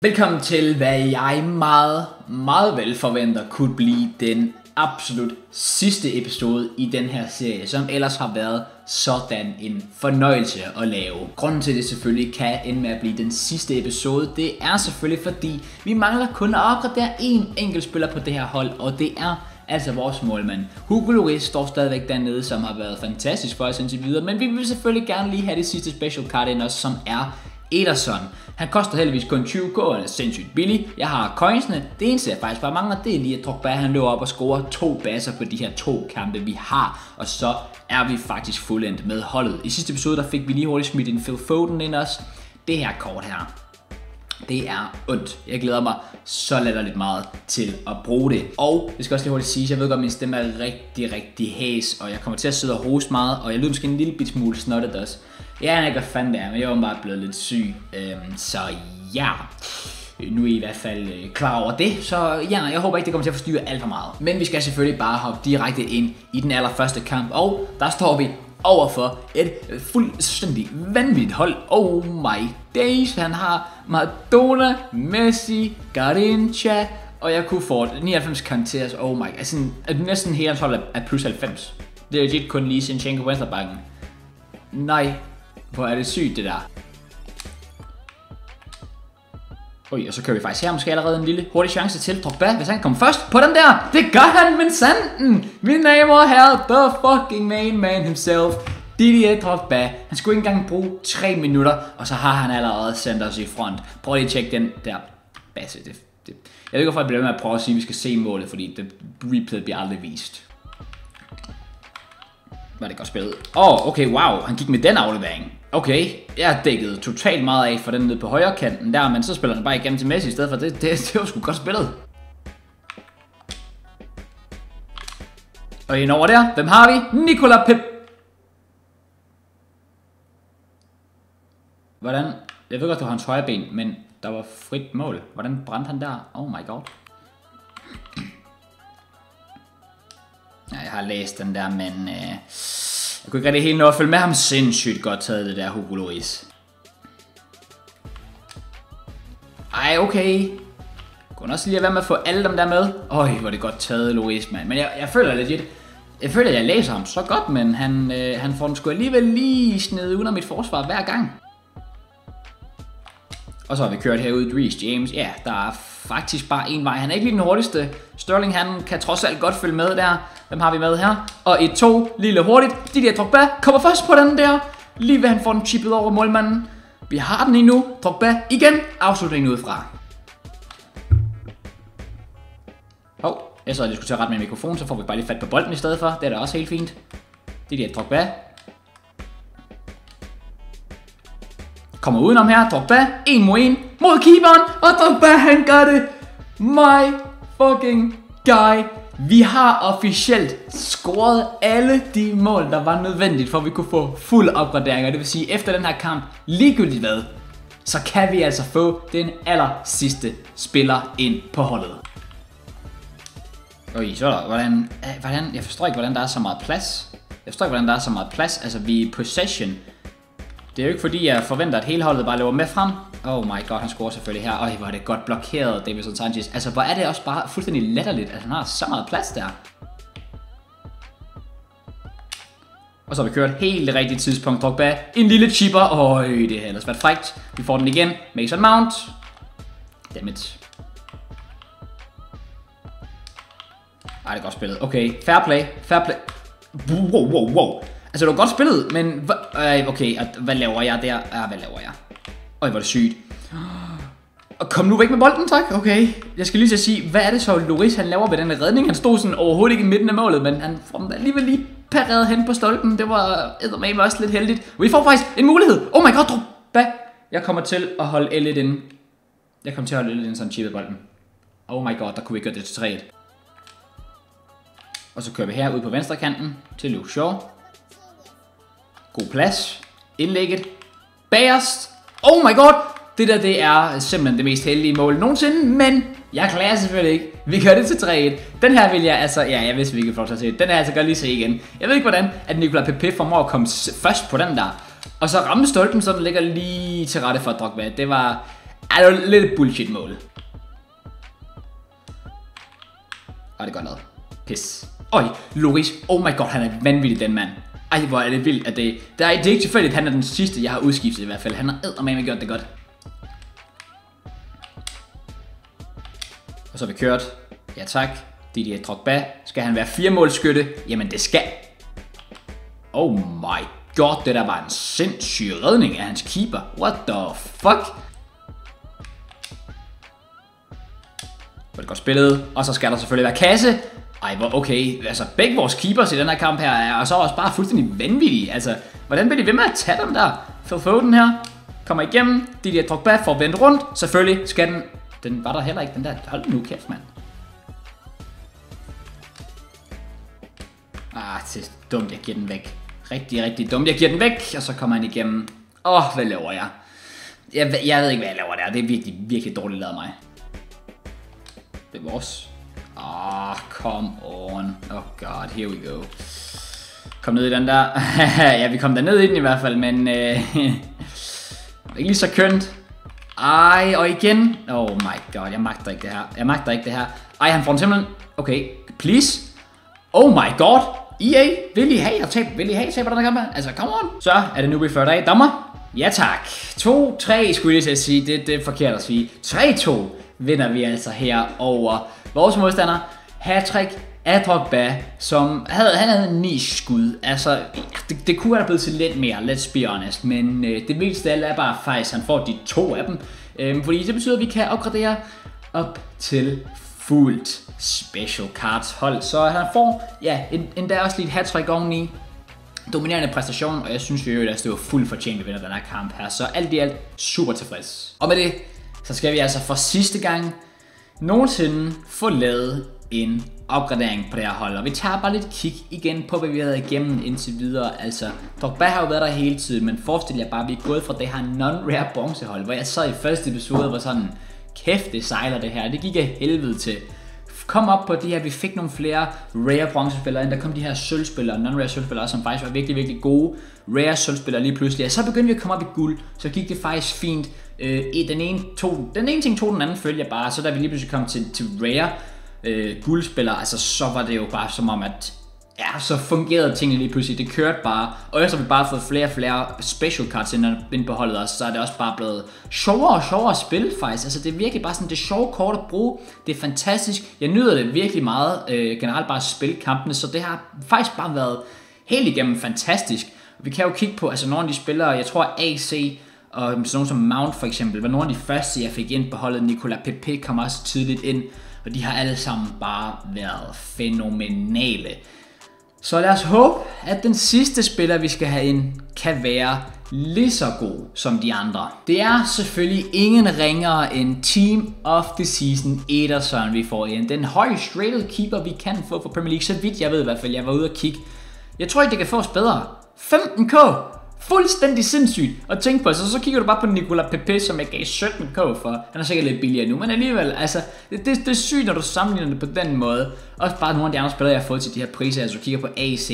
Velkommen til, hvad jeg meget vel forventer kunne blive den absolut sidste episode i den her serie, som ellers har været sådan en fornøjelse at lave. Grunden til, at det selvfølgelig kan ende med at blive den sidste episode, det er selvfølgelig fordi, vi mangler kun at opgradere en enkelt spiller på det her hold, og det er altså vores målmand. Hugo Lloris står stadigvæk dernede, som har været fantastisk for os indtil videre, men vi vil selvfølgelig gerne lige have det sidste special card ind også, som er Ederson. Han koster heldigvis kun 20k, og er sindssygt billig. Jeg har coinsene. Det eneste jeg faktisk bare mangler, det er lige at Drogba han løber op og scorer 2 baser på de her 2 kampe vi har. Og så er vi faktisk fuldendt med holdet. I sidste episode der fik vi lige hurtigt smidt en Phil Foden ind også. Det her kort her, det er ondt. Jeg glæder mig så latterligt meget til at bruge det. Og det skal også lige hurtigt sige, jeg ved godt, at min stemme er rigtig hæs, og jeg kommer til at sidde og hoste meget, og jeg lyder måske en lille bit smule snottet også. Jeg aner ikke, hvad fanden det er, men jeg er bare blevet lidt syg. Så ja, nu er I hvert fald klar over det. Så ja, jeg håber ikke, det kommer til at forstyrre alt for meget. Men vi skal selvfølgelig bare hoppe direkte ind i den allerførste kamp. Og der står vi overfor et fuldstændig vanvittigt hold. Oh my days. Han har Maradona, Messi, Garrincha, og jeg kunne få 99 karakterer. Oh my god, altså næsten hele hans hold er plus 90. Det er legit kun lige Zinchenko venstrebakken. Nej, hvor er det sygt det der. Oj, og så kører vi faktisk her måske allerede en lille hurtig chance til Drogba, hvis han kommer først på den der. Det gør han, men sanden. Mine damer og herrer, the fucking main man himself, Didier Drogba. Han skulle ikke engang bruge 3 minutter, og så har han allerede sendt os i front. Prøv lige at tjekke den der base. Jeg ved ikke, hvorfor jeg bliver med at prøve at sige, at vi skal se målet, fordi det replay bliver aldrig vist. Var det godt spillet? Okay, wow, han gik med den aflevering. Okay, jeg dækkede totalt meget af for den nede på højre kanten der, men så spiller han bare igennem til Messi i stedet for. Det var sgu godt spillet. Og indover der, hvem har vi? Nicolas Pep. Hvordan? Jeg ved godt, det var hans højre ben, men der var frit mål. Hvordan brændte han der? Oh my god. Ja, jeg har læst den der, men jeg kunne ikke rigtig helt nå at følge med ham. Sindssygt godt taget det der Hugo Lloris. Ej, okay. Jeg kunne også lige være med at få alle dem der med. Øj, hvor det godt taget, Lloris, mand. Men jeg føler legit. Jeg føler, at jeg læser ham så godt, men han får den sgu alligevel lige snedet uden af mit forsvar hver gang. Og så har vi kørt herude i Reece James. Ja, der er faktisk bare en vej. Han er ikke lige den hurtigste. Sterling, han kan trods alt godt følge med der. Hvem har vi med her? Og 1-2, lille hurtigt. Didier Drogba kommer først på den der. Lige ved han får den chippet over målmanden. Vi har den endnu. Drogba igen. Afslutningen udefra. Jeg så lige skulle til at rette min mikrofon, så får vi bare lige fat på bolden i stedet for. Det er da også helt fint. Didier Drogba kommer udenom her. Drogba 1 mod 1 mod keeperen. Og Drogba han gør det. My fucking guy. Vi har officielt scoret alle de mål, der var nødvendigt, for at vi kunne få fuld opgradering. Og det vil sige, efter den her kamp, ligegyldigt hvad, så kan vi altså få den aller sidste spiller ind på holdet. Så der, hvordan, jeg forstår ikke, hvordan der er så meget plads. Altså, vi er i possession. Det er jo ikke fordi, jeg forventer, at hele holdet bare løber med frem. Oh my god, han scorer selvfølgelig her. Hvor er det godt blokeret, Davinson Sanchez. Altså, hvor er det også bare fuldstændig latterligt, at han har så meget plads der. Og så har vi kørt helt det rigtige tidspunkt. Drogba, en lille chipper. Det har ellers været frækt. Vi får den igen. Mason Mount. Dammit. Det er godt spillet. Okay, fair play. Wow. Altså, det var godt spillet, men okay, hvad laver jeg der? Hvad laver jeg? Hvor er det sygt. Og kom nu væk med bolden, tak. Okay, jeg skal lige til at sige, hvad er det så Lloris han laver ved den redning? Han stod sådan overhovedet ikke i midten af målet, men han får den alligevel lige pareret hen på stolpen. Det var eddermame også lidt heldigt. Vi får faktisk en mulighed. Oh my god, Drogba. Jeg kommer til at holde L1 inde. Så han chippede bolden. Oh my god, der kunne vi gøre det til 3-1. Og så kører vi her ud på venstre kanten til Luke Shaw. God plads. Indlægget. Bagerst. Oh my god. Det er simpelthen det mest heldige mål nogensinde. Men jeg klarer selvfølgelig ikke. Vi gør det til 3-1. Den her vil jeg altså... Ja, jeg vidste vi ikke få lov til at se. Den her altså godt lige se igen. Jeg ved ikke hvordan, at Nicolas Pepe formår at komme først på den der. Og så ramme stolpen, så den ligger lige til rette for Drogba. Det var... Det var lidt et bullshit mål. Det er godt noget. Pis. Øj, Lloris. Oh my god, han er vanvittig, den mand. Ej, hvor er det vildt, at det er ikke tilfældigt, han er den sidste, jeg har udskiftet i hvert fald. Han har eddermame gjort det godt. Og så har vi kørt. Ja tak. Didier Drogba. Skal han være 4-målsskytte? Jamen det skal. Oh my god, det der var en sindssyg redning af hans keeper. What the fuck? Det er godt spillet. Og så skal der selvfølgelig være kasse. Ej, hvor okay. Altså, begge vores keepers i den her kamp her er så også bare fuldstændig vanvittige. Altså, hvordan bliver de ved med at tage dem der? Phil Foden her. Kommer igennem. Didier Drogba får vendt rundt. Selvfølgelig skal den... Den var der heller ikke, den der. Hold nu kæft, mand. Det er dumt, jeg giver den væk. Rigtig dumt, jeg giver den væk. Og så kommer han igennem. Hvad laver jeg? Jeg ved ikke, hvad jeg laver der. Det er virkelig dårligt lavet mig. Det er vores. Come on. Oh god, here we go. Kom ned i den der. Ja, vi kom der ned i den i hvert fald, men... ikke lige så kønt. Og igen. Oh my god, jeg magter ikke det her. Han får den simpelthen... Okay, please. Oh my god. EA, vil I have på den her kamp? Altså, come on. Så er det nu vi fører af. Dommer. Ja tak. 2-3 skulle jeg til at sige. Det er forkert at sige. 3-2 vinder vi altså her over vores modstander. Hattrick af Drogba, som han havde 9 skud. Altså, det kunne have blevet til lidt mere, let's be honest. Men det vigtigste af alt er bare faktisk, han får de 2 af dem. Fordi det betyder, at vi kan opgradere op til fuldt special cards hold. Så han får, endda også lidt hattrick oveni. Dominerende præstation, og jeg synes jo, at det var fuldt fortjent at vinde den her kamp her. Så alt i alt super tilfreds. Og med det, så skal vi altså for sidste gang nogensinde få lavet en opgradering på det her hold. Og vi tager bare lidt kig igen på, hvad vi har været igennem indtil videre. Altså, Drogba har jo været der hele tiden, men forestil jer bare, at vi er gået fra det her non-rare bronzehold, hvor jeg så i første episode var sådan, kæft det sejler det her, det gik af helvede til. Kom op på det her, vi fik nogle flere rare bronzespillere ind, der kom de her sølvspillere, non-rare sølvspillere, som faktisk var virkelig gode rare sølvspillere lige pludselig. Og så begyndte vi at komme op i guld, så gik det faktisk fint. Den ene ting tog den anden følge bare, så da vi lige pludselig kom til rare guldspillere, altså så var det jo bare som om, at så fungerede tingene lige pludselig, det kørte bare, og efter vi bare fået flere og flere special cards ind på holdet også, så er det også bare blevet sjovere at spille faktisk, altså det er virkelig bare sådan, det er sjove kort at bruge, det er fantastisk, jeg nyder det virkelig meget, generelt bare at spille kampene, så det har faktisk bare været helt igennem fantastisk. Vi kan jo kigge på, altså nogle af de spillere, jeg tror AC, og sådan nogle som Mount for eksempel, var nogle af de første jeg fik ind på holdet. Nicolas Pepe kom også tidligt ind, og de har alle sammen bare været fænomenale. Så lad os håbe, at den sidste spiller vi skal have ind, kan være lige så god som de andre. Det er selvfølgelig ingen ringere end Team of the Season Ederson vi får ind. Den højst rated keeper vi kan få for Premier League, så vidt jeg ved i hvert fald, jeg var ude og kigge. Jeg tror ikke det kan fås bedre. 15k! Fuldstændig sindssygt at tænke på, så kigger du bare på Nicolas Pepe, som jeg gav 17k for. Han er sikkert lidt billigere nu, men alligevel, altså, det er sygt, når du sammenligner det på den måde. Også bare nogle af de andre spillere, jeg har fået til de her priser, altså du kigger på AC,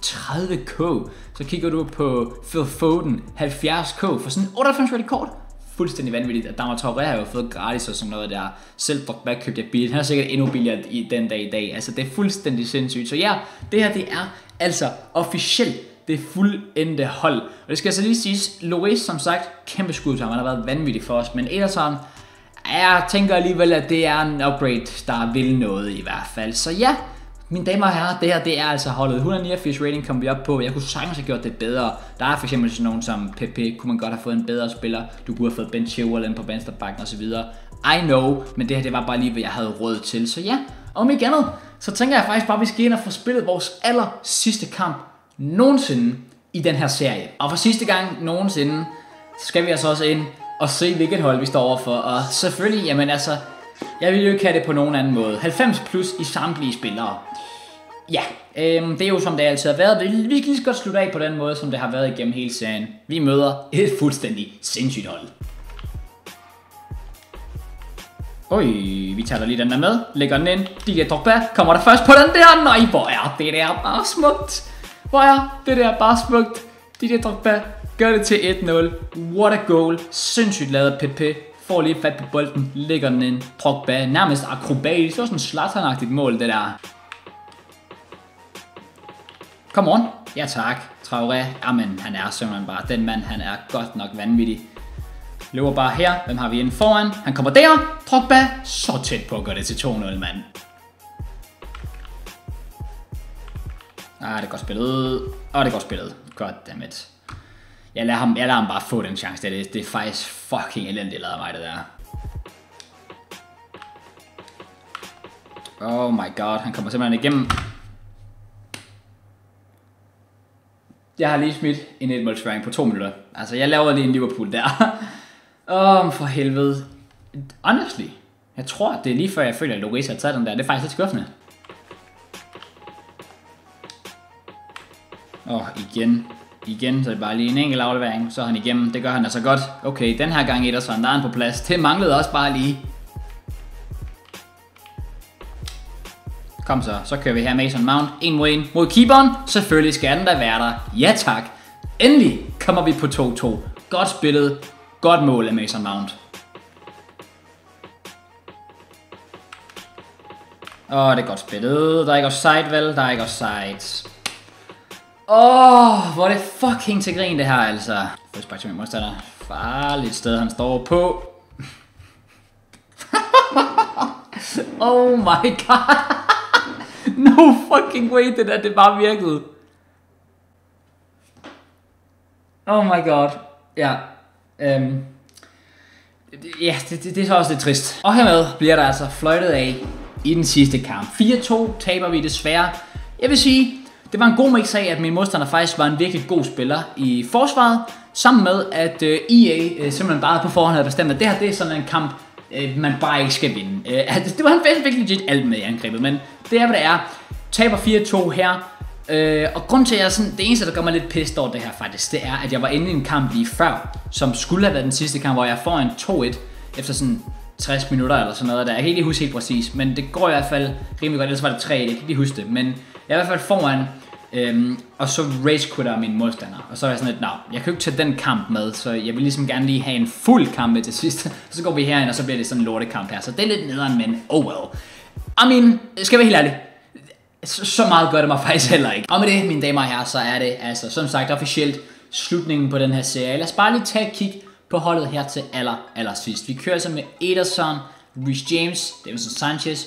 30k. Så kigger du på Phil Foden, 70k for sådan 98 rated kort. Fuldstændig vanvittigt, at Dama Traoré har jo fået gratis og sådan noget der. Selv Drogba købte jeg billigt, han er sikkert endnu billigere i den dag i dag. Altså, det er fuldstændig sindssygt. Så ja, det her, det er altså officielt det fuldendte hold. Og det skal altså lige siges, Lloris som sagt, kæmpe skud til ham, han har været vanvittig for os. Men Ederson, jeg tænker alligevel, at det er en upgrade, der vil noget i hvert fald. Så ja, mine damer og herrer, det her det er altså holdet. 189 rating kom vi op på. Jeg kunne sagtens have gjort det bedre. Der er for eksempel sådan nogen som Pepe, kunne man godt have fået en bedre spiller. Du kunne have fået Ben Chilwell på venstrebacken osv. I know, men det her det var bare lige, hvad jeg havde råd til. Så ja, om ikke andet, så tænker jeg faktisk bare, at vi skal ind og få spillet vores aller sidste kamp nogensinde i den her serie. Og for sidste gang nogensinde, så skal vi altså også ind og se, hvilket hold vi står overfor. Og selvfølgelig, jamen altså, jeg vil jo ikke have det på nogen anden måde. 90 plus i samtlige spillere. Ja, det er jo som det altid har været. Vi kan lige så godt slutte af på den måde, som det har været igennem hele serien. Vi møder et fuldstændig sindssygt hold. Oj, vi tager lige den der med. Lægger den ind. Didier Drogba kommer der først på den der. Nej, hvor er det der bare smukt. Hvor er det der bare smukt. Didier Drogba gør det til 1-0. What a goal. Sindssygt lavet Pepe. får lige fat på bolden, lægger den ind, Drogba, nærmest akrobatisk, det var sådan Zlatan-agtigt mål, det der. Come on. Ja tak, Traoré, jamen han er simpelthen bare, den mand, han er godt nok vanvittig. Løber bare her, hvem har vi inde foran, han kommer der, Drogba, så tæt på at gøre det til 2-0, mand. Det er godt spillet, det er godt spillet, goddammit. Jeg lader ham bare få den chance, det er faktisk fucking elendigt lavet mig, det der. Oh my god, han kommer simpelthen igennem. Jeg har lige smidt en 1-målsføring på 2 minutter. Altså, jeg laver lige en Liverpool der. For helvede. Honestly, jeg tror, det er lige før jeg føler, at Lloris har taget den der. Det er faktisk lidt skuffende. Igen, så er det bare lige en enkelt aflevering. Så er han igennem, det gør han altså godt. Okay, den her gang Ederson, der er han på plads. Det manglede også bare lige. Kom så kører vi her Mason Mount, en mod keeperen, selvfølgelig skal den da være der, ja tak. Endelig kommer vi på 2-2, godt spillet, godt mål af Mason Mount. Det er godt spillet, der er ikke offside vel, der er ikke offside. Hvor er det fucking til grin det her altså. Først bare til min modstander, farligt sted han står på. Oh my god. No fucking way, det bare virkede. Oh my god. Ja. Det er så også lidt trist. Og hermed bliver der altså fløjtet af i den sidste kamp. 4-2 taber vi desværre. Jeg vil sige, det var en god mix af, at min modstander faktisk var en virkelig god spiller i forsvaret. Sammen med, at EA simpelthen bare på forhånd havde bestemt, at det her det er sådan en kamp, man bare ikke skal vinde. Det var han virkelig legit alt med i angrebet, men det er hvad det er. Taber 4-2 her. Og grund til at jeg sådan, det eneste der gør mig lidt pissed over det her faktisk, det er at jeg var inde i en kamp lige før, som skulle have været den sidste kamp, hvor jeg får en 2-1 efter sådan 60 minutter eller sådan noget der. Jeg kan ikke lige huske helt præcis, men det går i hvert fald rimelig godt, ellers var det 3-1, jeg kan ikke lige huske det, men jeg er i hvert fald foran. Og så ragequitter min modstander. Og så er jeg sådan lidt, jeg kan jo ikke tage den kamp med, så jeg vil ligesom gerne lige have en fuld kamp med til sidst. Så går vi herind, og så bliver det sådan en lortekamp her. Så det er lidt nederen, men well. I mean, skal jeg være helt ærlig, så meget gør det mig faktisk heller ikke. Og med det, mine damer og herrer, så er det altså som sagt officielt slutningen på den her serie. Lad os bare lige tage et kig på holdet her til allersidst. Vi kører så med Ederson, Reece James, Davinson Sanchez,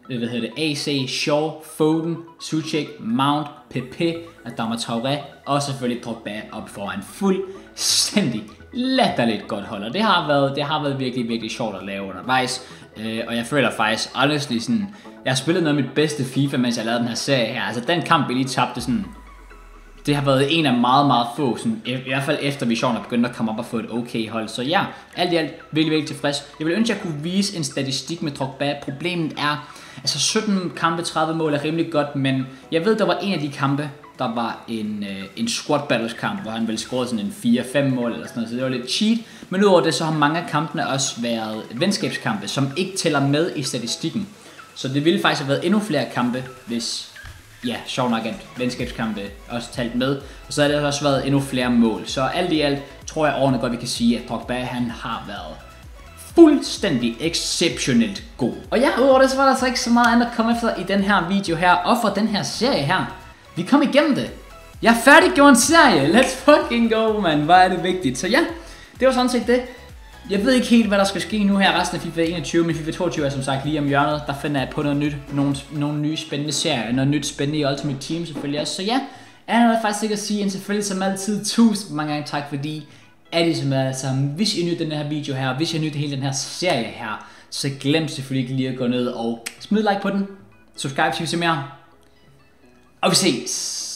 AC, Shaw, Foden, Souček, Mount, Pepe, Adama Traoré og selvfølgelig Drogba op foran. Fuldstændig latterligt godt hold, og det har været virkelig sjovt at lave undervejs. Og jeg føler faktisk, honestly, sådan, jeg har spillet noget af mit bedste FIFA, mens jeg lavede den her serie her. Altså den kamp, vi lige tabte, sådan, det har været en af meget få, sådan, i hvert fald efter vi sjovt begyndte at komme op og få et okay hold. Så ja, alt i alt virkelig tilfreds. Jeg ville ønske, at jeg kunne vise en statistik med Drogba. Problemet er, altså 17 kampe, 30 mål er rimelig godt, men jeg ved, der var en af de kampe, der var en squad battles kamp, hvor han ville score sådan en 4-5 mål eller sådan noget, så det var lidt cheat. Men udover det, så har mange af kampene også været venskabskampe, som ikke tæller med i statistikken. Så det ville faktisk have været endnu flere kampe, hvis, ja, sjovt nok at venskabskampe også talt med. Og så har det også været endnu flere mål. Så alt i alt tror jeg ordentligt godt, vi kan sige, at Drogba, han har været fuldstændig exceptionelt god. Og ja, udover det, så var der altså ikke så meget andet at komme efter i den her video her, og for den her serie her. Vi kom igennem det. Jeg er færdiggjort en serie. Let's fucking go, man. Hvor er det vigtigt. Så ja, det var sådan set det. Jeg ved ikke helt, hvad der skal ske nu her resten af FIFA 21, men FIFA 22 er som sagt lige om hjørnet. Der finder jeg på noget nyt, nogle nye spændende serier, noget nyt spændende i Ultimate Team selvfølgelig også. Så ja, er der faktisk ikke at sige, en selvfølgelig som altid 1000 mange gange tak, fordi er det som er sammen. Hvis I nyder den her video her, hvis I nyder hele den her serie her, så glem selvfølgelig ikke lige at gå ned og smid like på den. Subscribe, hvis I vil se mere. Og vi ses!